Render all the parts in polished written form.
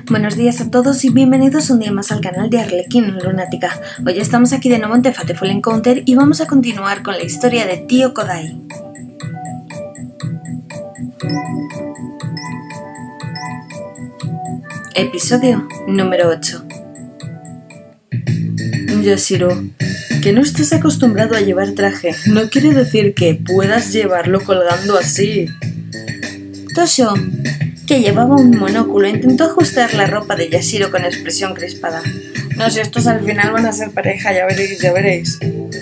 Buenos días a todos y bienvenidos un día más al canal de Arlequina Lunática. Hoy estamos aquí de nuevo en The Fateful Encounter y vamos a continuar con la historia de Tío Kodai. Episodio número 8. Yashiro, que no estés acostumbrado a llevar traje no quiere decir que puedas llevarlo colgando así. Toshio, que llevaba un monóculo, intentó ajustar la ropa de Yashiro con expresión crispada. No, si estos al final van a ser pareja, ya veréis, ya veréis.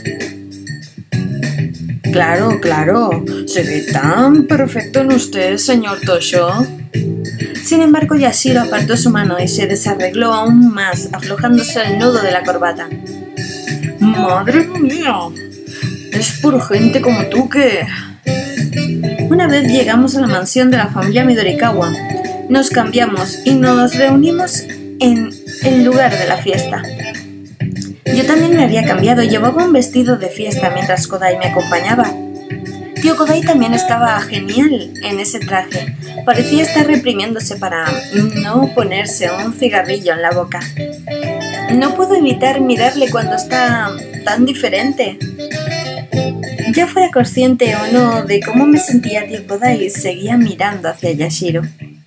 Claro, claro, se ve tan perfecto en usted, señor Toshio. Sin embargo, Yashiro apartó su mano y se desarregló aún más, aflojándose el nudo de la corbata. ¡Madre mía! Es por gente como tú que... Una vez llegamos a la mansión de la familia Midorikawa, nos cambiamos y nos reunimos en el lugar de la fiesta. Yo también me había cambiado y llevaba un vestido de fiesta mientras Kodai me acompañaba. Tío Kodai también estaba genial en ese traje. Parecía estar reprimiéndose para no ponerse un cigarrillo en la boca. No puedo evitar mirarle cuando está tan diferente. Ya fuera consciente o no de cómo me sentía Tío Kodai, seguía mirando hacia Yashiro.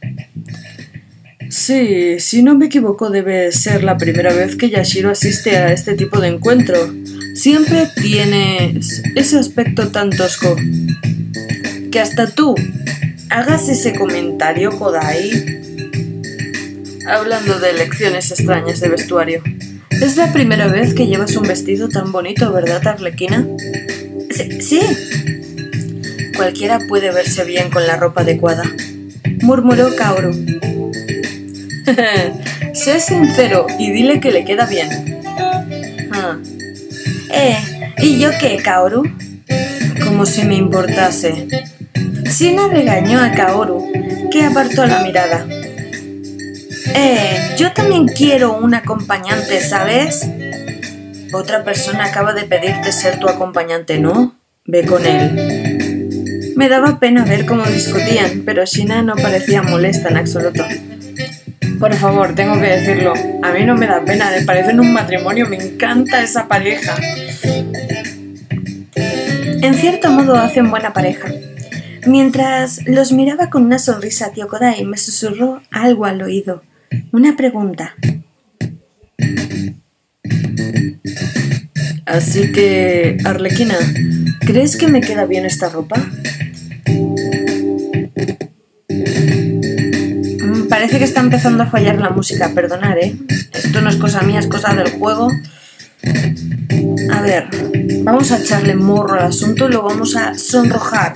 Sí, si no me equivoco debe ser la primera vez que Yashiro asiste a este tipo de encuentro. Siempre tienes ese aspecto tan tosco. Que hasta tú hagas ese comentario, Kodai. Hablando de elecciones extrañas de vestuario. Es la primera vez que llevas un vestido tan bonito, ¿verdad, Arlequina? Sí. Cualquiera puede verse bien con la ropa adecuada, murmuró Kaoru. Sé sincero y dile que le queda bien. ¿Y yo qué, Kaoru? Como si me importase. Shina regañó a Kaoru, que apartó la mirada. Yo también quiero un acompañante, ¿sabes? Otra persona acaba de pedirte ser tu acompañante, ¿no? Ve con él. Me daba pena ver cómo discutían, pero Shina no parecía molesta en absoluto. Por favor, tengo que decirlo. A mí no me da pena, me parecen un matrimonio, me encanta esa pareja. En cierto modo hacen buena pareja. Mientras los miraba con una sonrisa, Tío Kodai me susurró algo al oído. Una pregunta. Así que, Arlequina, ¿crees que me queda bien esta ropa? Parece que está empezando a fallar la música, perdonad, Esto no es cosa mía, es cosa del juego. A ver, vamos a echarle morro al asunto y lo vamos a sonrojar.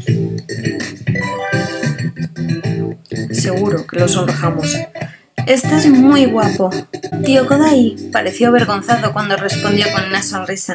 Seguro que lo sonrojamos. Estás muy guapo. Tío Kodai pareció avergonzado cuando respondió con una sonrisa.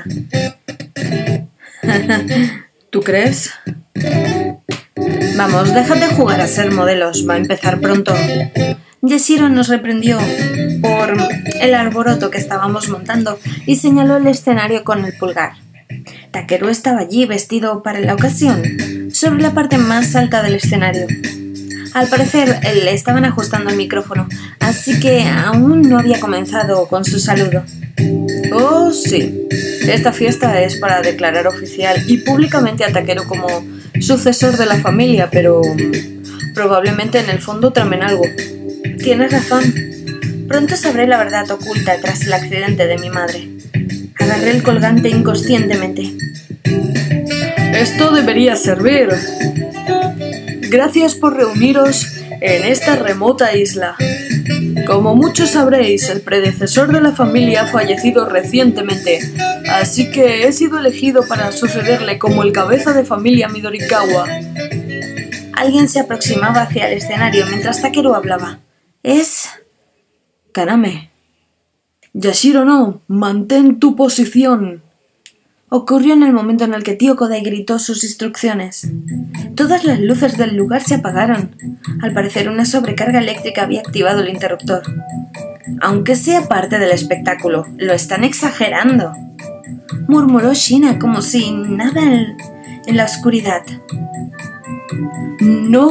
¿Tú crees? Vamos, déjate jugar a ser modelos, va a empezar pronto. Yashiro nos reprendió por el alboroto que estábamos montando y señaló el escenario con el pulgar. Takeru estaba allí vestido para la ocasión, sobre la parte más alta del escenario. Al parecer le estaban ajustando el micrófono, así que aún no había comenzado con su saludo. Oh, sí. Esta fiesta es para declarar oficial y públicamente a Takeru como sucesor de la familia, pero probablemente en el fondo tramen algo. Tienes razón. Pronto sabré la verdad oculta tras el accidente de mi madre. Agarré el colgante inconscientemente. Esto debería servir. Gracias por reuniros en esta remota isla. Como muchos sabréis, el predecesor de la familia ha fallecido recientemente, así que he sido elegido para sucederle como el cabeza de familia Midorikawa. Alguien se aproximaba hacia el escenario mientras Takeru hablaba. Es... Kaname. Yashiro, no, mantén tu posición. Ocurrió en el momento en el que Tío Kodai gritó sus instrucciones. Todas las luces del lugar se apagaron. Al parecer una sobrecarga eléctrica había activado el interruptor. Aunque sea parte del espectáculo, lo están exagerando, murmuró Shina como si nada en la oscuridad. No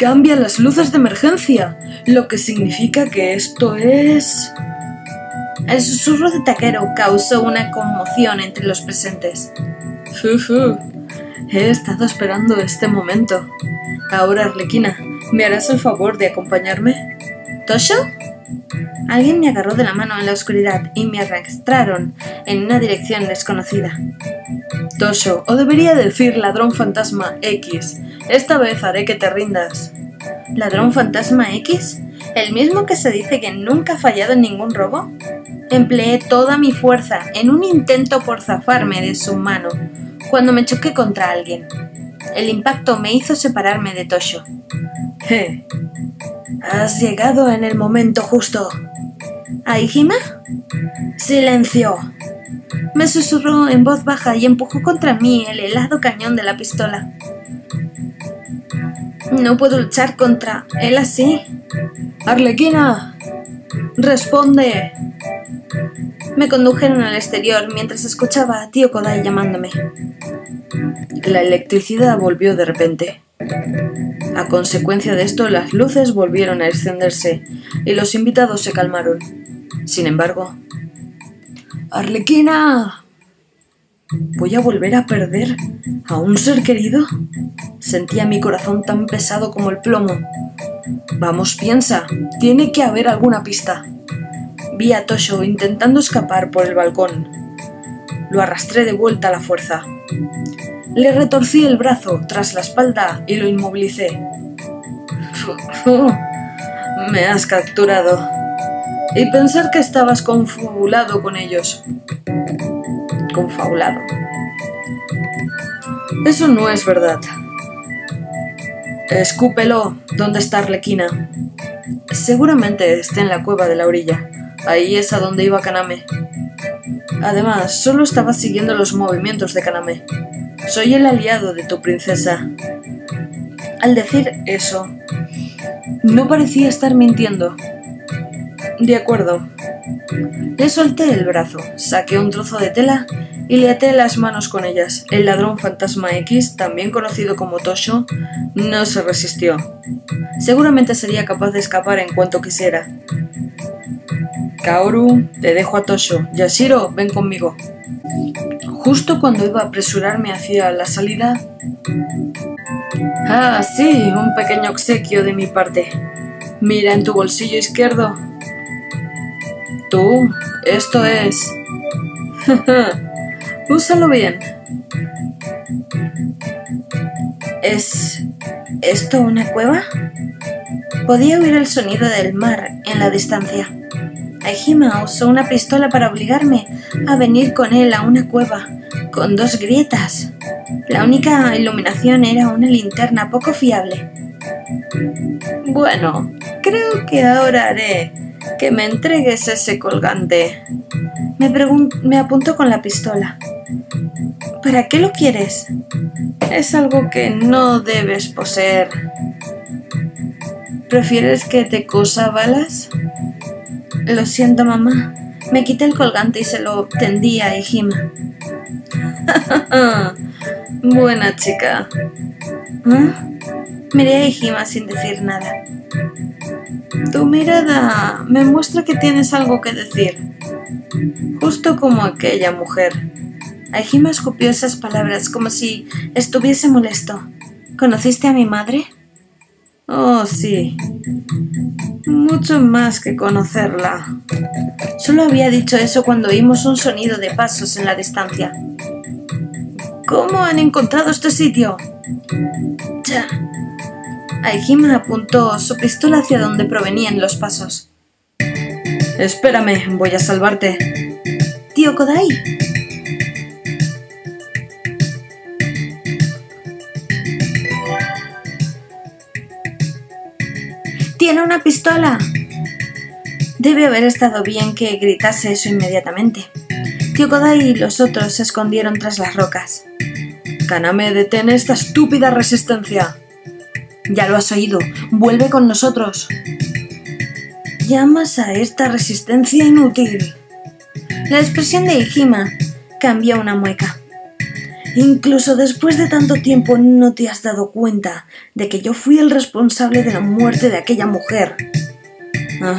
cambia las luces de emergencia, lo que significa que esto es... El susurro de Takeru causó una conmoción entre los presentes. Fufu, he estado esperando este momento. Ahora, Arlequina, ¿me harás el favor de acompañarme? ¿Tosho? Alguien me agarró de la mano en la oscuridad y me arrastraron en una dirección desconocida. Tosho, o debería decir ladrón fantasma X. Esta vez haré que te rindas. ¿Ladrón fantasma X? ¿El mismo que se dice que nunca ha fallado en ningún robo? Empleé toda mi fuerza en un intento por zafarme de su mano cuando me choqué contra alguien. El impacto me hizo separarme de Tosho. Has llegado en el momento justo. ¿Aihima? ¡Silencio! Me susurró en voz baja y empujó contra mí el helado cañón de la pistola. No puedo luchar contra él así. ¡Arlequina! ¡Responde! Me condujeron al exterior mientras escuchaba a tío Kodai llamándome. La electricidad volvió de repente. A consecuencia de esto, las luces volvieron a encenderse y los invitados se calmaron. Sin embargo... ¡Arlequina! ¿Voy a volver a perder a un ser querido? Sentía mi corazón tan pesado como el plomo. Vamos, piensa, tiene que haber alguna pista. Vi a Tosho intentando escapar por el balcón. Lo arrastré de vuelta a la fuerza. Le retorcí el brazo tras la espalda y lo inmovilicé. Me has capturado. Y pensar que estabas confabulado con ellos. Confabulado. Eso no es verdad. Escúpelo. ¿Dónde está Arlequina? Seguramente esté en la cueva de la orilla. Ahí es a donde iba Kaname. Además, solo estaba siguiendo los movimientos de Kaname. Soy el aliado de tu princesa. Al decir eso, no parecía estar mintiendo. De acuerdo. Le solté el brazo, saqué un trozo de tela y le até las manos con ellas. El ladrón fantasma X, también conocido como Tosho, no se resistió. Seguramente sería capaz de escapar en cuanto quisiera. Kaoru, te dejo a Tosho. Yashiro, ven conmigo. Justo cuando iba a apresurarme hacia la salida... Ah, sí, un pequeño obsequio de mi parte. Mira en tu bolsillo izquierdo. Tú, esto es... Úsalo bien. ¿Es esto una cueva? Podía oír el sonido del mar en la distancia. Aihima usó una pistola para obligarme a venir con él a una cueva, con 2 grietas. La única iluminación era una linterna poco fiable. Bueno, creo que ahora haré que me entregues ese colgante. Me apuntó con la pistola. ¿Para qué lo quieres? Es algo que no debes poseer. ¿Prefieres que te cosa balas? Lo siento, mamá. Me quité el colgante y se lo tendí a Aihima. Buena chica. Miré a Aihima sin decir nada. Tu mirada me muestra que tienes algo que decir. Justo como aquella mujer. Aihima escupió esas palabras como si estuviese molesto. ¿Conociste a mi madre? Oh, sí. Mucho más que conocerla. Solo había dicho eso cuando oímos un sonido de pasos en la distancia. ¿Cómo han encontrado este sitio? ¡Ya! Aihima apuntó su pistola hacia donde provenían los pasos. Espérame, voy a salvarte. ¡Tío Kodai! ¡Tiene una pistola! Debe haber estado bien que gritase eso inmediatamente. Tío Kodai y los otros se escondieron tras las rocas. Kaname, detén esta estúpida resistencia. Ya lo has oído. Vuelve con nosotros. ¿Llamas a esta resistencia inútil? La expresión de Aihima cambió una mueca. Incluso después de tanto tiempo no te has dado cuenta de que yo fui el responsable de la muerte de aquella mujer. Ah.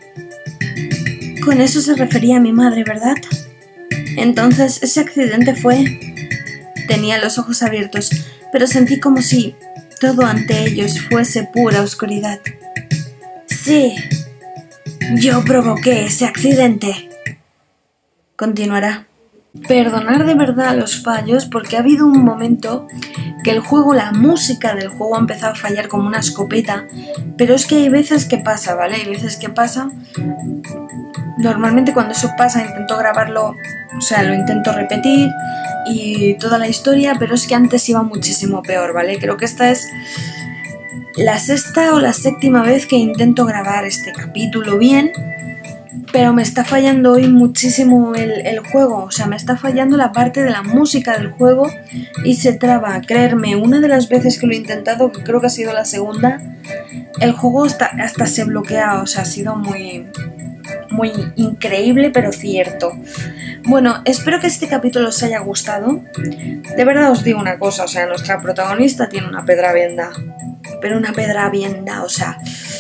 Con eso se refería a mi madre, ¿verdad? Entonces, ese accidente fue... Tenía los ojos abiertos, pero sentí como si todo ante ellos fuese pura oscuridad. Sí, yo provoqué ese accidente. Continuará. Perdonar de verdad los fallos porque ha habido un momento que el juego, la música del juego ha empezado a fallar como una escopeta, pero es que hay veces que pasa, ¿vale? Hay veces que pasa. Normalmente cuando eso pasa intento grabarlo, o sea, lo intento repetir y toda la historia, pero es que antes iba muchísimo peor, ¿vale? Creo que esta es la 6ª o la 7ª vez que intento grabar este capítulo bien, pero me está fallando hoy muchísimo el juego, o sea, me está fallando la parte de la música del juego y se traba. Creerme, una de las veces que lo he intentado, que creo que ha sido la 2ª, el juego hasta se bloquea, o sea, ha sido muy increíble, pero cierto. Bueno, espero que este capítulo os haya gustado. De verdad os digo una cosa, o sea, nuestra protagonista tiene una pedra vienda, pero una pedra vienda, o sea...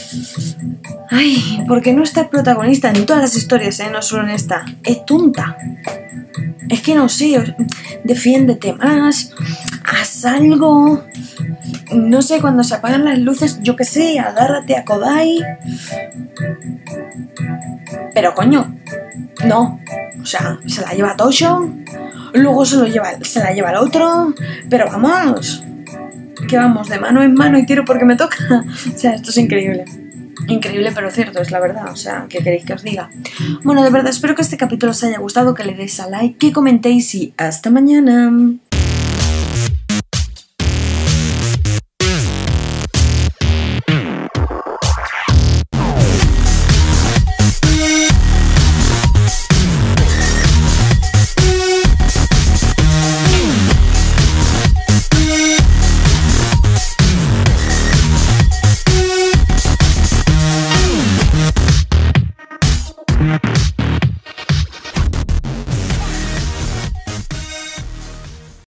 Ay, ¿por qué no está protagonista en todas las historias, no solo en esta? Es tonta. Es que no sé, defiéndete más, haz algo... No sé, cuando se apagan las luces, yo qué sé, agárrate a Kodai. Pero coño, no. O sea, se la lleva Tosho, luego se la lleva el otro. Pero vamos, que vamos de mano en mano y tiro porque me toca. O sea, esto es increíble. Increíble, pero cierto, es la verdad. O sea, ¿qué queréis que os diga? Bueno, de verdad, espero que este capítulo os haya gustado, que le deis a like, que comentéis y hasta mañana.